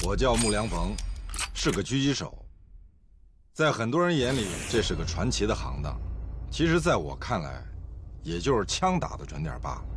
我叫穆良逢，是个狙击手。在很多人眼里，这是个传奇的行当。其实，在我看来，也就是枪打得准点罢了。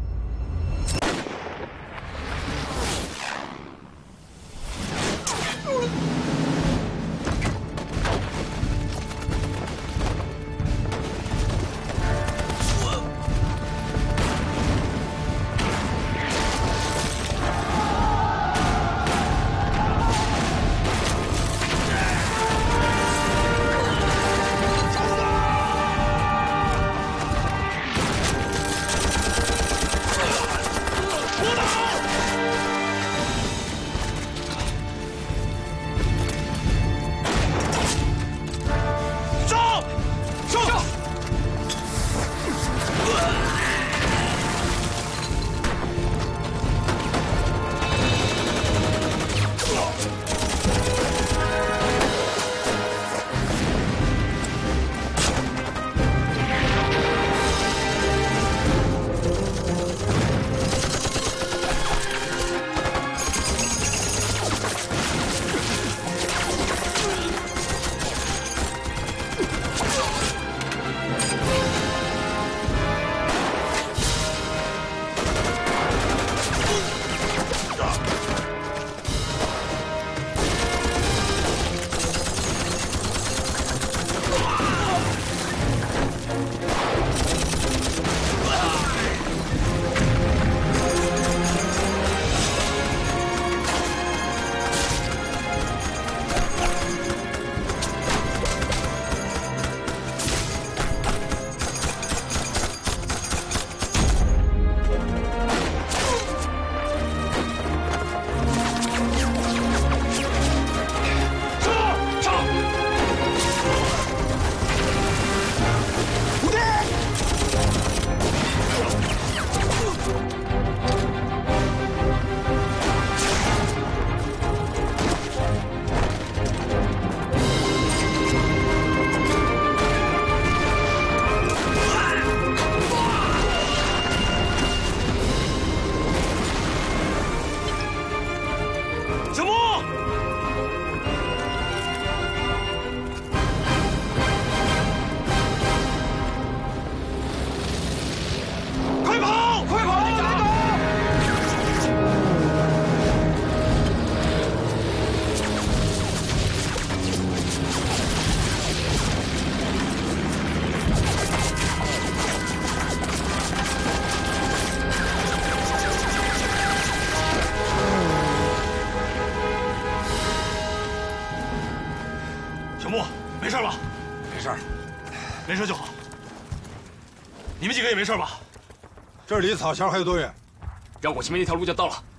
没事就好。你们几个也没事吧？ 这儿离草桥还有多远？ 绕过前面那条路就到了。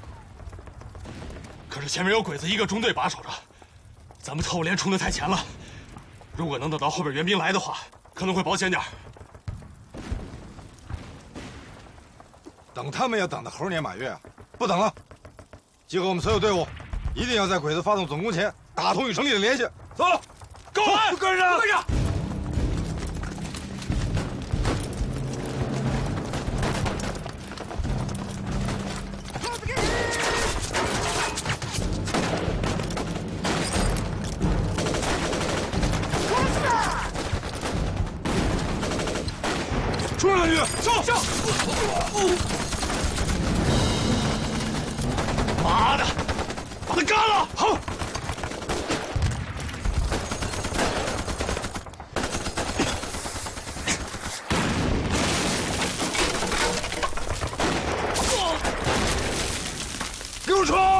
可是前面有鬼子一个中队把守着，咱们特务连冲得太前了。如果能等到后边援兵来的话，可能会保险点。 等他们要等到猴年马月啊！不等了，集合我们所有队伍，一定要在鬼子发动总攻前打通与城里的联系。走， 跟我来， 跟上， 跟上。 冲上去！ 上！妈的，把他干了！好。 给我冲！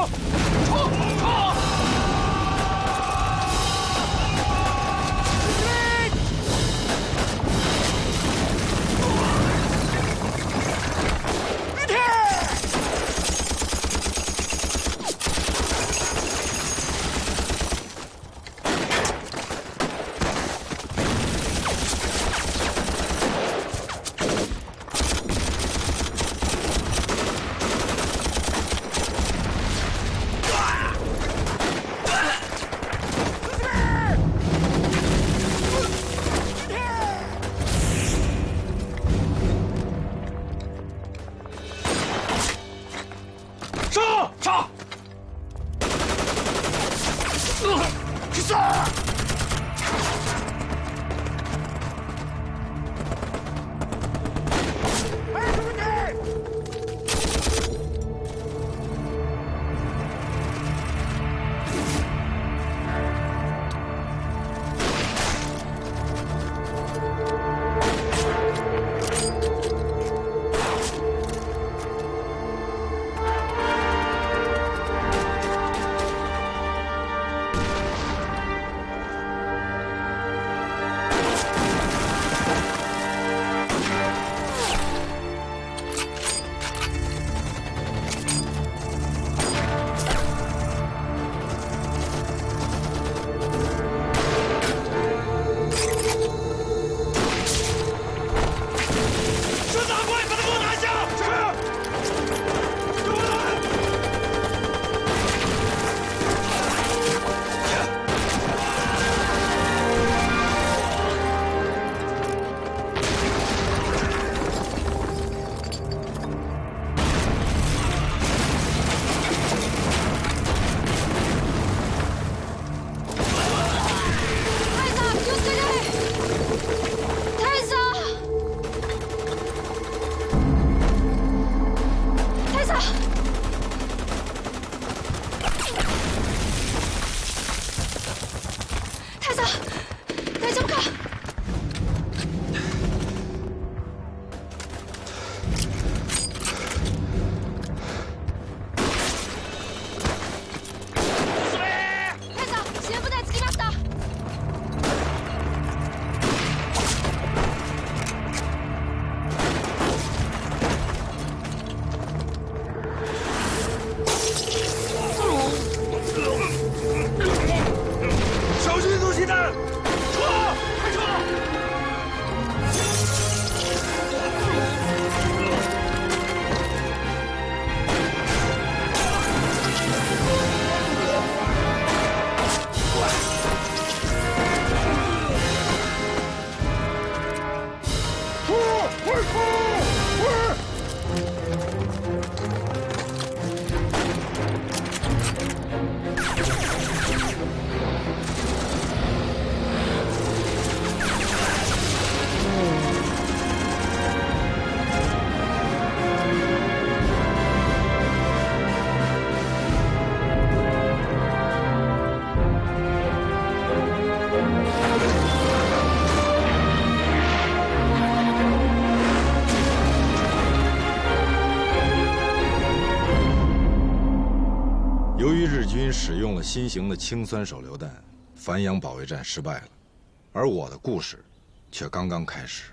军使用了新型的氢酸手榴弹，繁阳保卫战失败了，而我的故事却刚刚开始。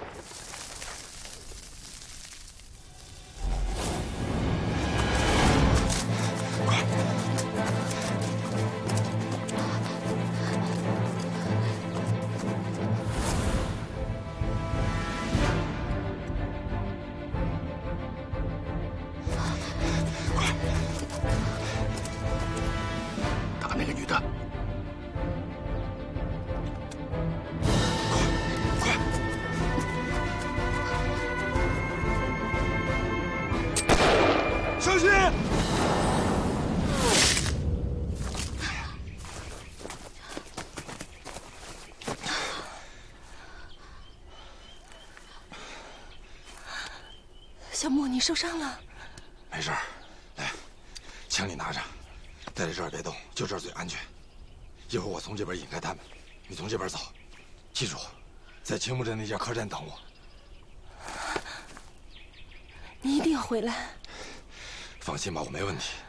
打那个女的。 小心！ 小莫，你受伤了？ 没事儿，来，枪你拿着，待在这儿别动，就这儿最安全。一会儿我从这边引开他们，你从这边走。记住，在青木镇那家客栈等我。 你一定要回来。 放心吧，我没问题。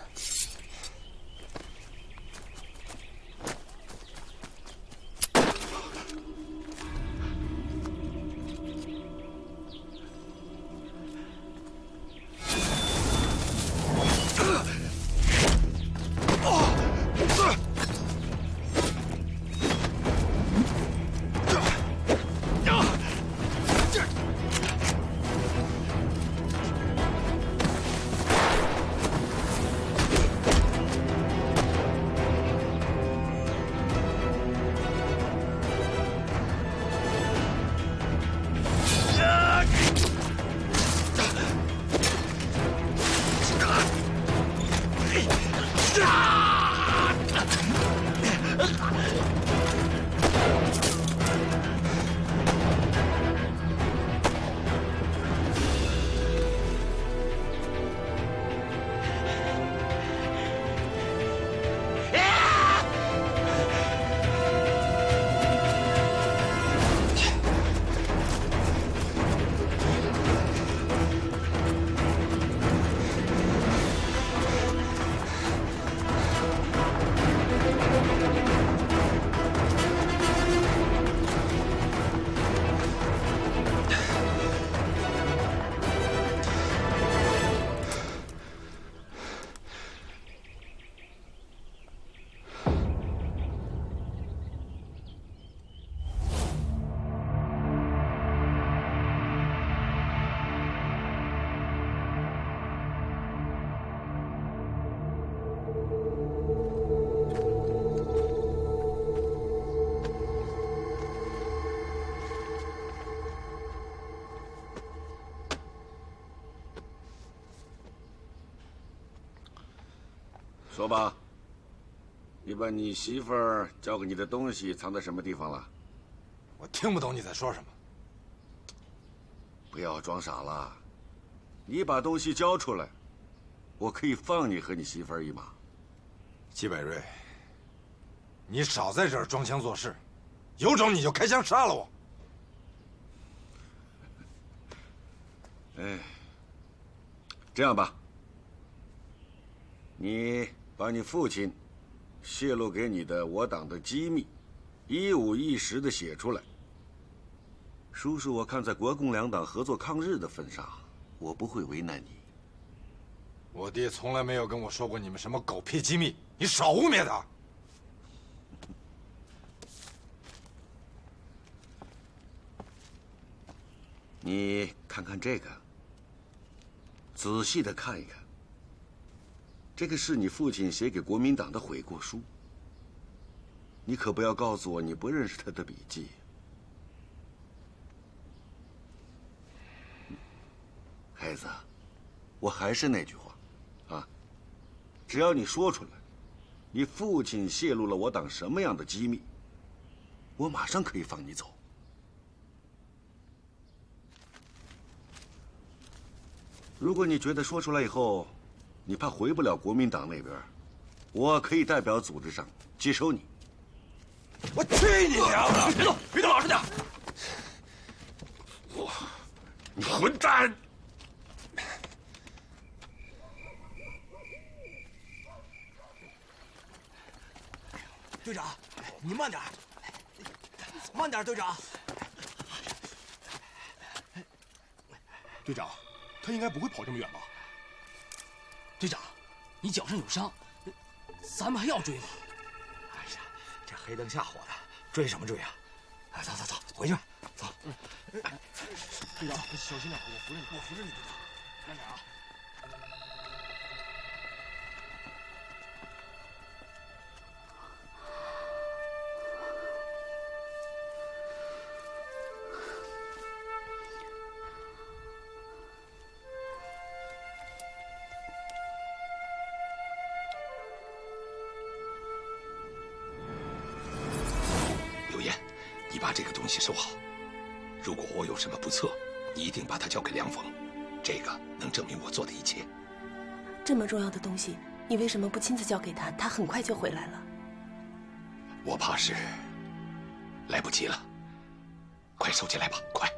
说吧，你把你媳妇儿交给你的东西藏在什么地方了？ 我听不懂你在说什么。 不要装傻了，你把东西交出来，我可以放你和你媳妇儿一马。 季百瑞，你少在这儿装腔作势，有种你就开枪杀了我！ 哎，这样吧，你把你父亲泄露给你的我党的机密，一五一十的写出来。叔叔，我看在国共两党合作抗日的份上，我不会为难你。 我爹从来没有跟我说过你们什么狗屁机密，你少污蔑他！ 你看看这个，仔细的看一看。这个是你父亲写给国民党的悔过书。你可不要告诉我你不认识他的笔记。孩子，我还是那句话，啊，只要你说出来，你父亲泄露了我党什么样的机密，我马上可以放你走。如果你觉得说出来以后，你怕回不了国民党那边，我可以代表组织上接收你。 我去你娘的！ 别动，别动，老实点！ 你混蛋！ 队长，你慢点，慢点，队长。 队长，他应该不会跑这么远吧？ 队长，你脚上有伤，咱们还要追吗？ 哎呀，这黑灯瞎火的，追什么追啊？哎，走走走，回去吧，走。 队长，小心点，我扶着你，队长，慢点啊。 你把这个东西收好，如果我有什么不测，你一定把它交给梁峰，这个能证明我做的一切。 这么重要的东西，你为什么不亲自交给他？他很快就回来了。 我怕是来不及了，快收起来吧，快！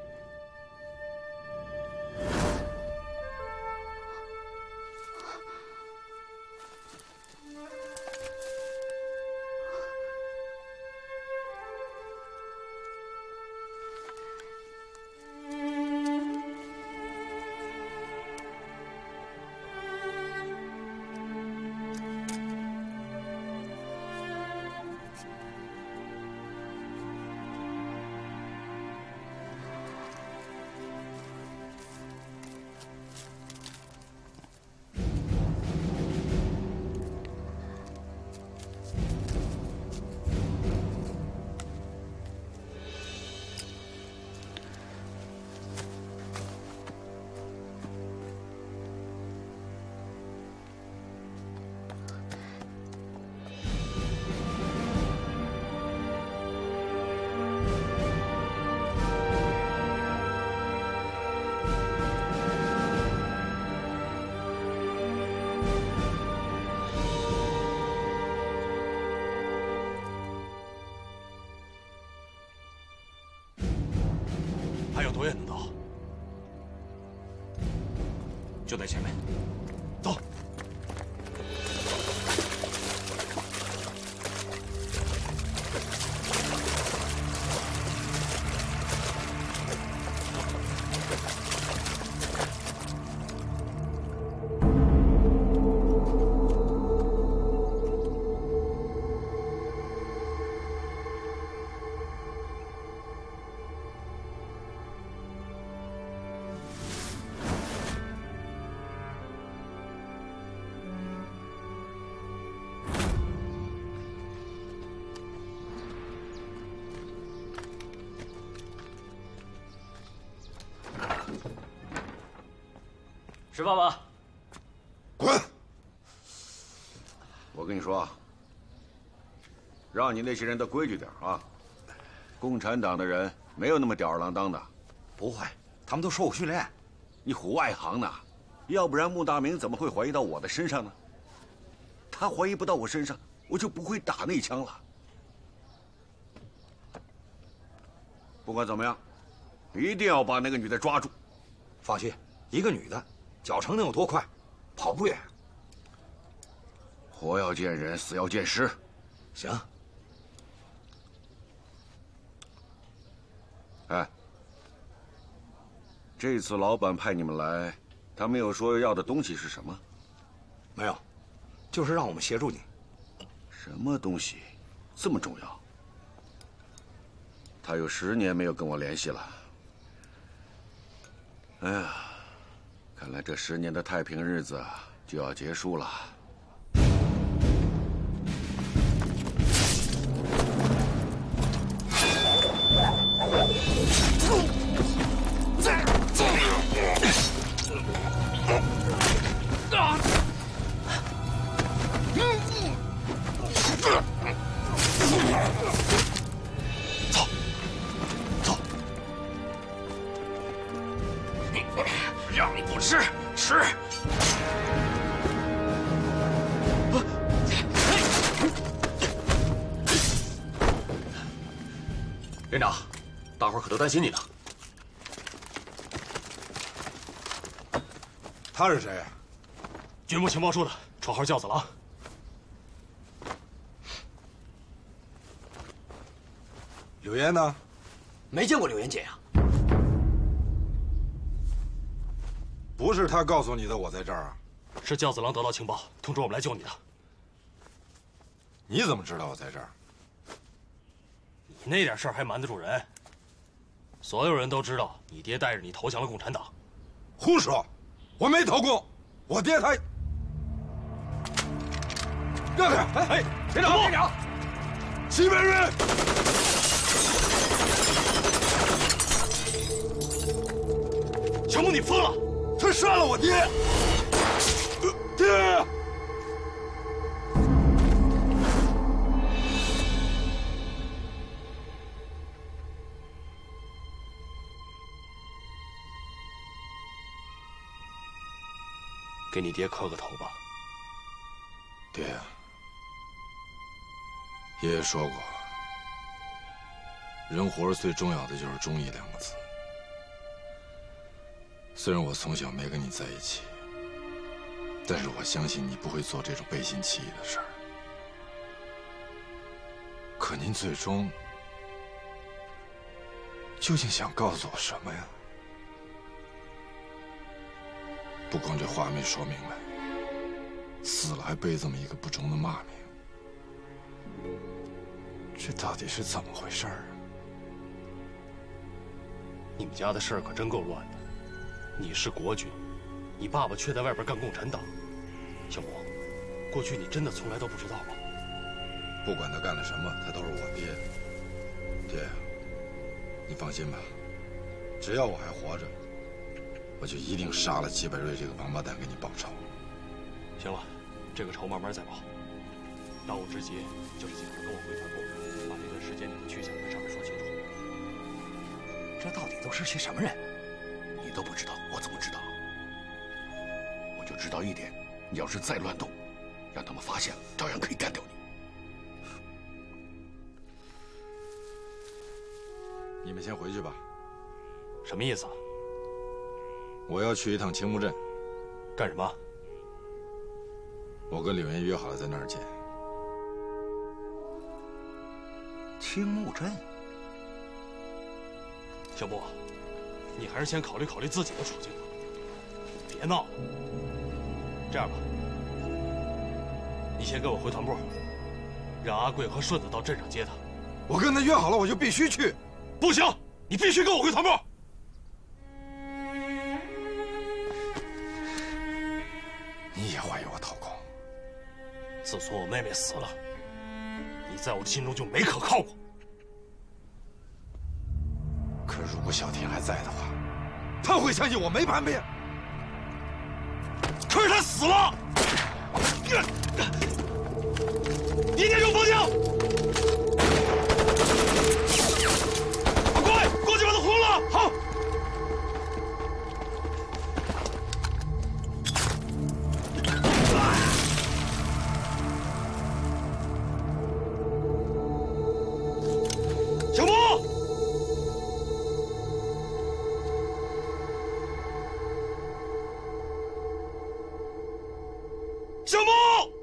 还有多远能到？ 就在前面。 走。 吃饭吧。 滚！我跟你说啊，让你那些人都规矩点啊。共产党的人没有那么吊儿郎当的。 不会，他们都受过训练。 你唬外行呢？要不然穆大明怎么会怀疑到我的身上呢？他怀疑不到我身上，我就不会打那一枪了。不管怎么样，一定要把那个女的抓住。 放心，一个女的，脚程能有多快？跑不远。 活要见人，死要见尸。 行。 哎，这次老板派你们来，他没有说要的东西是什么？ 没有，就是让我们协助你。 什么东西这么重要？他有10年没有跟我联系了。哎呀，看来这10年的太平日子就要结束了。 让你不吃，吃！ 连长，大伙儿可都担心你呢。 他是谁？ 军部情报处的，绰号叫子郎。 柳岩呢？ 没见过柳岩姐呀。 不是他告诉你的，我在这儿啊。 是教子郎得到情报，通知我们来救你的。 你怎么知道我在这儿？ 你那点事儿还瞒得住人？所有人都知道你爹带着你投降了共产党。 胡说！我没投共，我爹他……让开！哎，别打！别打！西北人！ 小木，你疯了！ 他杀了我爹！爹！ 给你爹磕个头吧。 爹呀，爷爷说过，人活着最重要的就是忠义2个字。虽然我从小没跟你在一起，但是我相信你不会做这种背信弃义的事儿。可您最终究竟想告诉我什么呀？不光这话没说明白，死了还背这么一个不忠的骂名，这到底是怎么回事啊？ 你们家的事儿可真够乱的。你是国军，你爸爸却在外边干共产党。小木，过去你真的从来都不知道吗？ 不管他干了什么，他都是我爹。爹，你放心吧，只要我还活着，我就一定杀了齐百瑞这个王八蛋给你报仇。 行了，这个仇慢慢再报。当务之急就是尽快跟我回团部，把这段时间你的去向跟上面说清楚。 这到底都是些什么人？ 你都不知道，我怎么知道？我就知道一点，你要是再乱动，让他们发现了，照样可以干掉你。 你们先回去吧。 什么意思啊？ 我要去一趟青木镇。 干什么？ 我跟柳岩约好了在那儿见。 青木镇。 小木，你还是先考虑考虑自己的处境吧，别闹了。这样吧，你先跟我回团部，让阿贵和顺子到镇上接他。 我跟他约好了，我就必须去。 不行，你必须跟我回团部。 你也怀疑我投共？ 自从我妹妹死了，你在我的心中就没可靠过。 可如果小天还在的话，他会相信我没叛变。 可是他死了，你一定有方向。阿贵，过去把他轰了。好。小木。小木！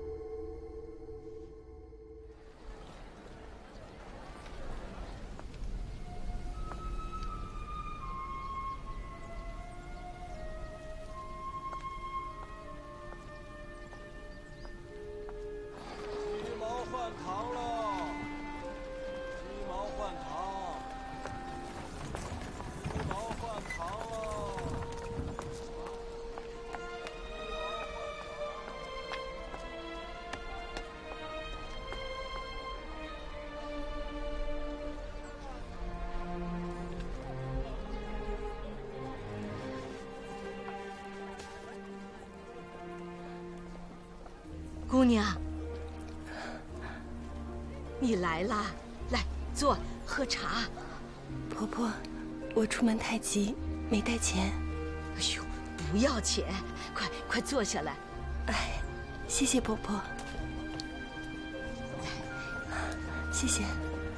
鸡毛换糖喽！鸡毛换糖！鸡毛换糖喽！ 姑娘，你来啦！来，坐，喝茶。 婆婆，我出门太急，没带钱。 哎呦，不要钱，快坐下来。 哎，谢谢婆婆。谢谢。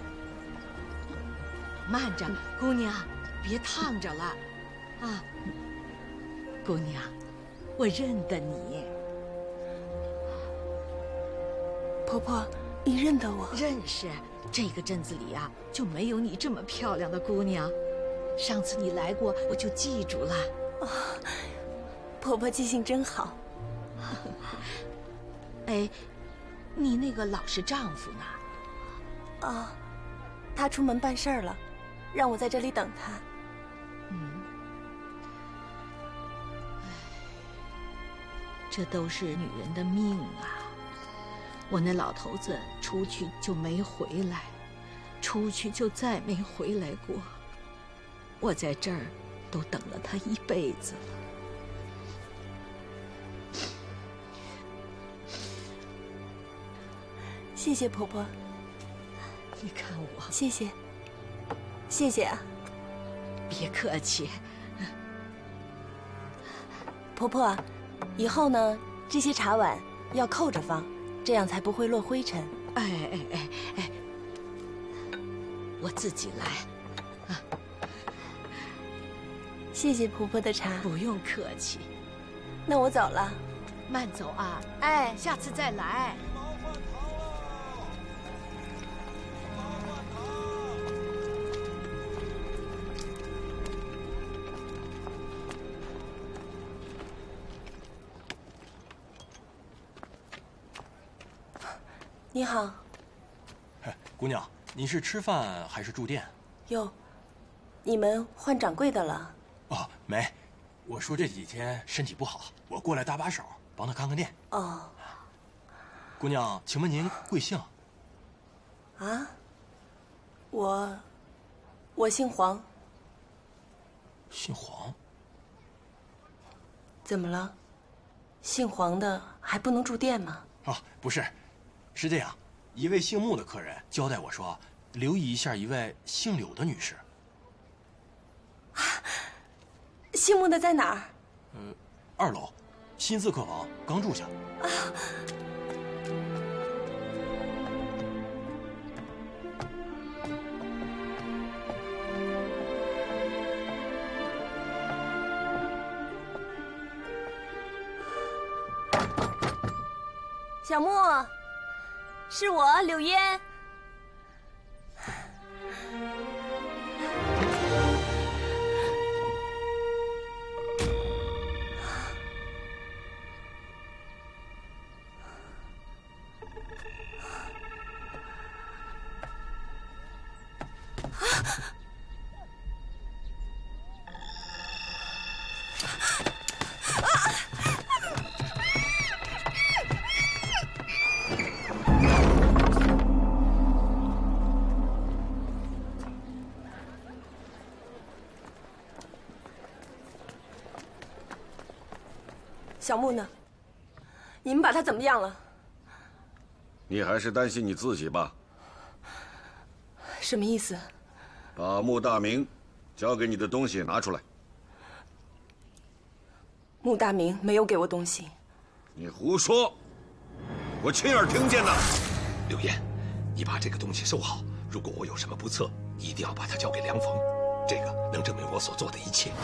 慢着，姑娘，别烫着了。啊，姑娘，我认得你。 婆婆，你认得我？ 认识， 这个镇子里啊，就没有你这么漂亮的姑娘。上次你来过，我就记住了。 哦，婆婆记性真好。 哎，你那个老实丈夫呢？ 哦，他出门办事儿了，让我在这里等他。 这都是女人的命啊！我那老头子出去就没回来，出去就再没回来过。我在这儿都等了他一辈子了。 谢谢婆婆。 你看我， 谢谢，谢谢啊。 别客气。 婆婆，以后呢，这些茶碗要扣着放，这样才不会落灰尘。 哎，我自己来。啊， 谢谢婆婆的茶。 不用客气。 那我走了。 慢走啊。 哎， 下次再来。 你好， 姑娘，你是吃饭还是住店？ 哟，你们换掌柜的了？ 哦，没，我说这几天身体不好，我过来搭把手，帮他看看店。 哦， 姑娘，请问您贵姓？ 啊，我姓黄。 姓黄？ 怎么了？姓黄的还不能住店吗？ 哦，不是。是这样，一位姓穆的客人交代我说，留意一下一位姓柳的女士。 啊，姓穆的在哪儿 ？2楼，新四客房，刚住下。 啊。小穆。是我，柳烟。小穆呢？你们把他怎么样了？ 你还是担心你自己吧。 什么意思？ 把穆大明交给你的东西拿出来。 穆大明没有给我东西。 你胡说！我亲耳听见的。 柳烟，你把这个东西收好。如果我有什么不测，你一定要把它交给梁逢，这个能证明我所做的一切。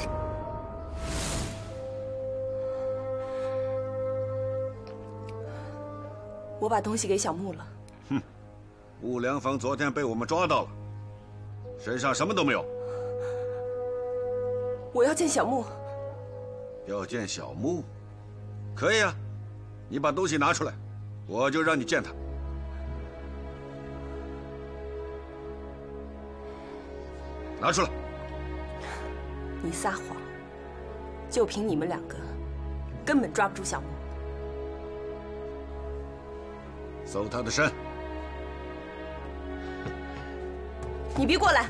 我把东西给小穆了。 哼，穆良房昨天被我们抓到了，身上什么都没有。 我要见小穆。 要见小穆？可以啊，你把东西拿出来，我就让你见他。拿出来。 你撒谎！就凭你们2个，根本抓不住小穆。 搜他的身。 你别过来！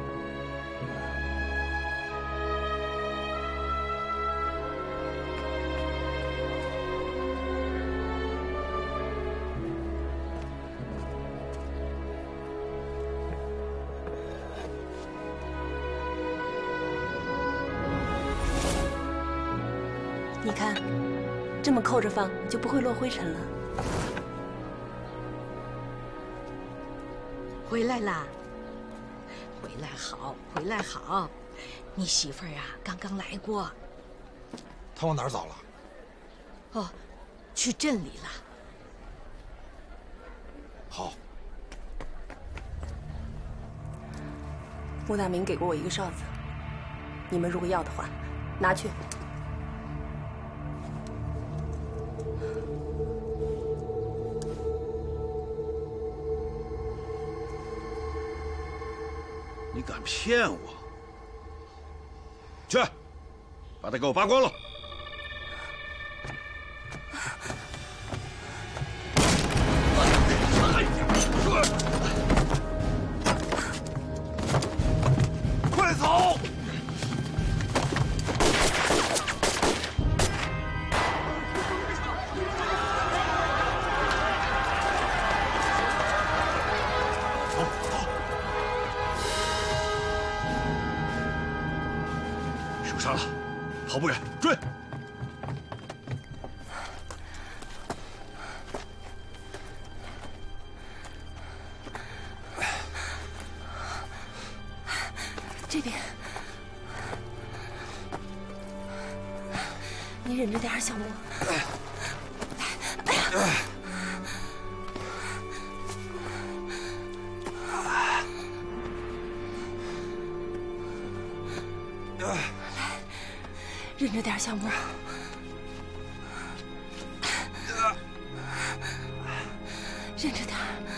你看，这么扣着放，就不会落灰尘了。 回来啦！回来好，回来好。你媳妇儿啊，刚刚来过。 她往哪儿走了？ 哦，去镇里了。 好。 穆大明给过我一个哨子，你们如果要的话，拿去。 你敢骗我？去，把他给我扒光了！ 快走！ 受伤了，跑不远，追！ 这边，你忍着点，小莫。哎呀！忍着点，小莫。忍着点。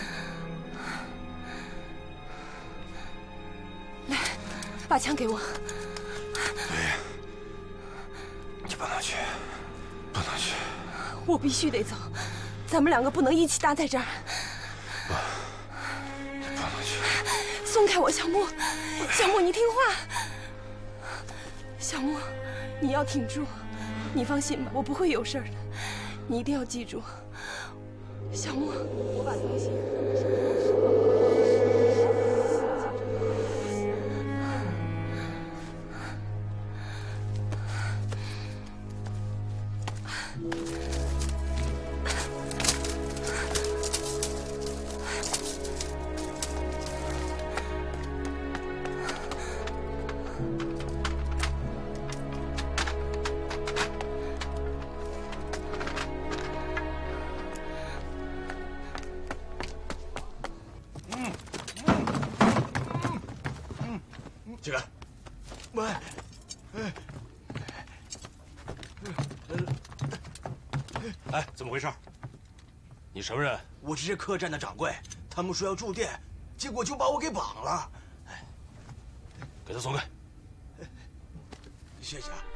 来，把枪给我。 刘烨，你不能去，不能去。 我必须得走，咱们两个不能一起搭在这儿。 你不能去。 松开我，小莫。小莫，你听话。小莫，你要挺住。你放心吧，我不会有事的。你一定要记住，小莫，我把东西放在身上。 起来！喂， 哎，怎么回事？你什么人？ 我是这客栈的掌柜，他们说要住店，结果就把我给绑了。 给他松开。 谢谢啊。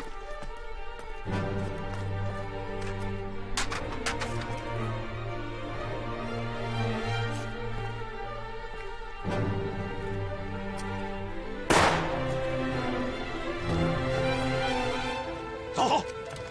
走。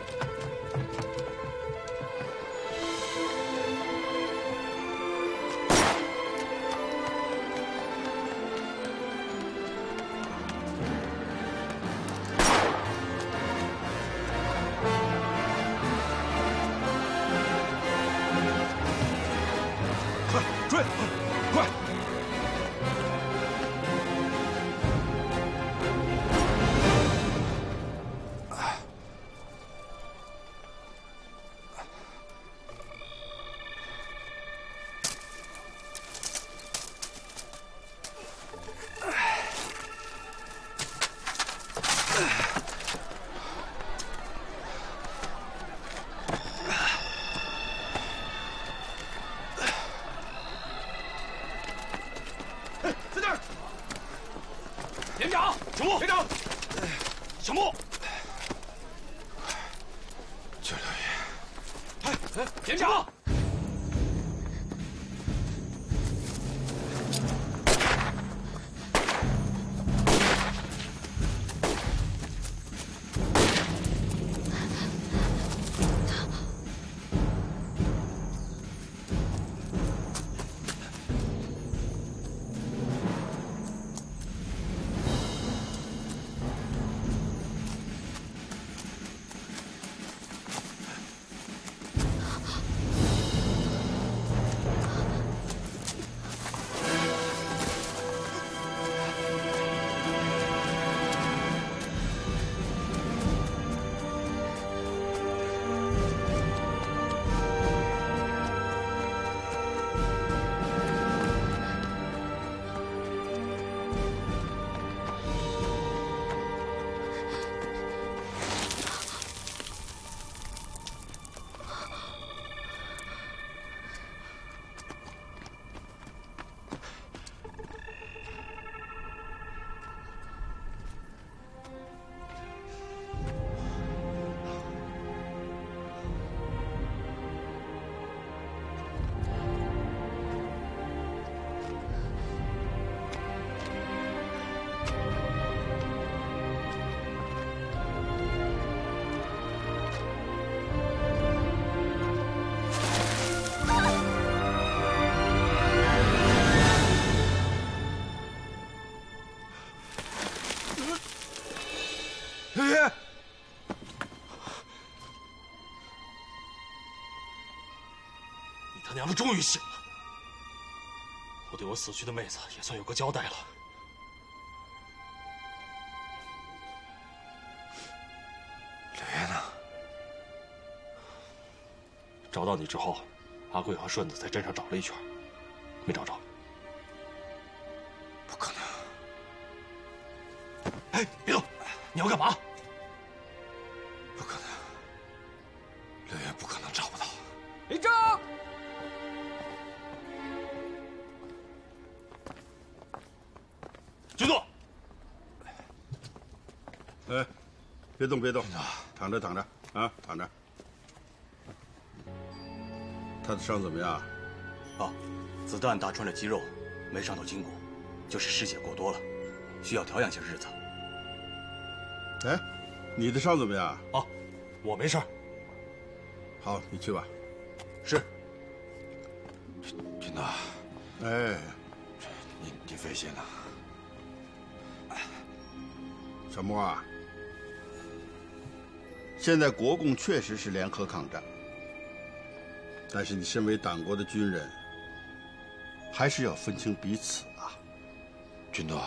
快追！快！ 在这儿，连长，小木，连长，小木， 救刘烨！ 连长。 他娘的终于醒了，我对我死去的妹子也算有个交代了。 柳爷呢？ 找到你之后，阿贵和顺子在镇上找了一圈，没找着。 不可能！ 哎，别动！你要干嘛？ 不可能！柳爷不可能找不到。 立正！ 军座。 哎，别动，别动，躺着，躺着啊，躺着。他的伤怎么样？ 啊，子弹打穿了肌肉，没伤到筋骨，就是失血过多了，需要调养些日子。 哎，你的伤怎么样？ 啊，我没事。 好，你去吧。 是。 军哥， 哎， 你费心了。 小莫啊，现在国共确实是联合抗战，但是你身为党国的军人，还是要分清彼此啊。 军哥，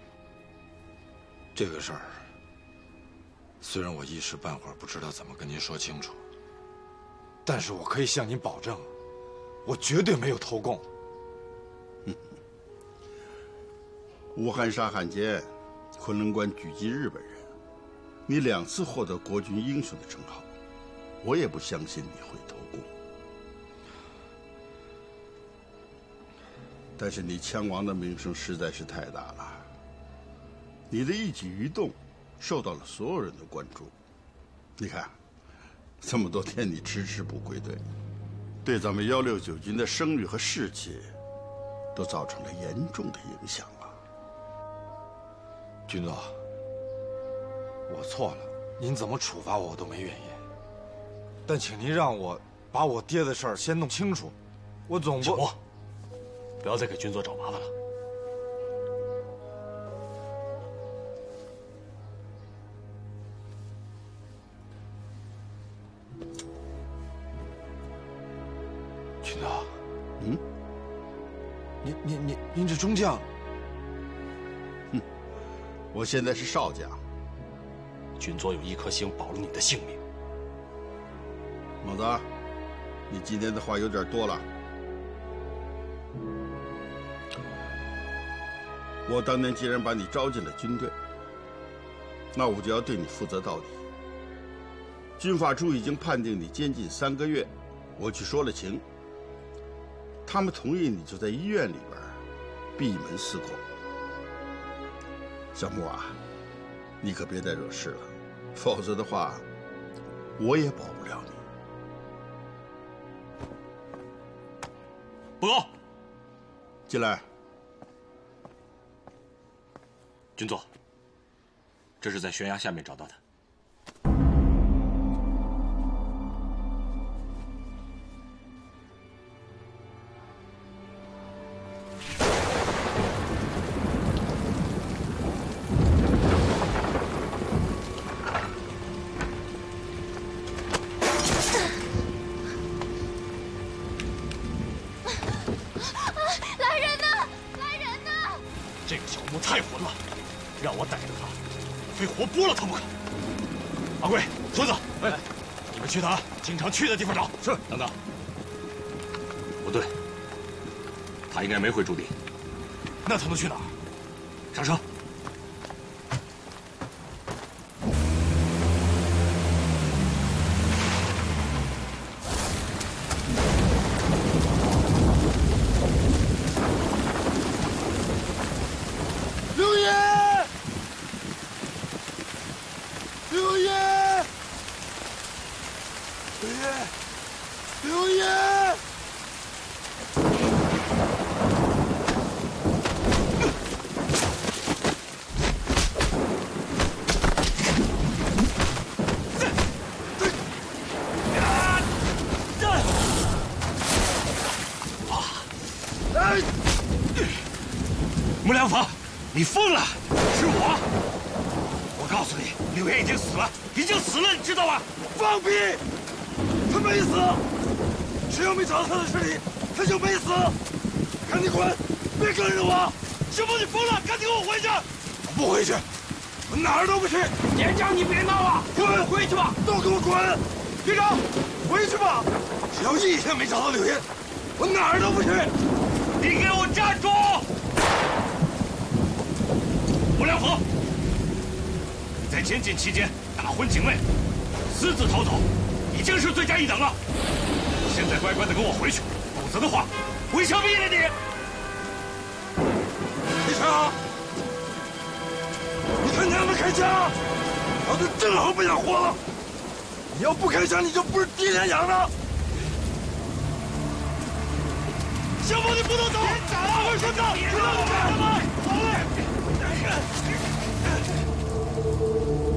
这个事儿，虽然我一时半会儿不知道怎么跟您说清楚，但是我可以向您保证，我绝对没有投共。 武汉沙汉奸，昆仑关狙击日本人，你2次获得国军英雄的称号，我也不相信你会投共。但是你枪王的名声实在是太大了，你的一举一动受到了所有人的关注。你看，这么多天你迟迟不归队，对咱们169军的声誉和士气都造成了严重的影响了。 军座，我错了，您怎么处罚我都没原因。但请您让我把我爹的事儿先弄清楚，我总不…… 小莫，不要再给军座找麻烦了。 军座，您这中将， 我现在是少将。 军座有1颗星保了你的性命。 猛子，你今天的话有点多了。我当年既然把你招进了军队，那我就要对你负责到底。军法处已经判定你监禁3个月，我去说了情，他们同意你就在医院里边闭门思过。小木啊，你可别再惹事了，否则的话，我也保不了你。 报告， 进来。 军座，这是在悬崖下面找到的。 去他经常去的地方找。是，等等。 不对，他应该没回驻地。 那他能去哪儿？ 上车。 刘爷，刘爷。刘爷， 穆良坊，你疯了！是我！我告诉你，柳爷已经死了，已经死了，你知道吗？ 放屁！他没死！ 只要没找到他的尸体，他就没死。赶紧滚，别跟着我！小峰，你疯了！赶紧给我回去！我不回去，我哪儿都不去。 连长，你别闹了， 滚！ 回去吧！ 都给我滚！ 连长，回去吧！ 只要一天没找到柳岩，我哪儿都不去。 你给我站住！吴良甫，在监禁期间打昏警卫，私自逃走，已经是罪加一等了。现在乖乖的跟我回去，否则的话，我枪毙了你！ 李成，你看娘们开枪，老子正好不想活了。你要不开枪，你就不是爹娘养的。小峰，你不能走！大会说告，知道了吗？好嘞。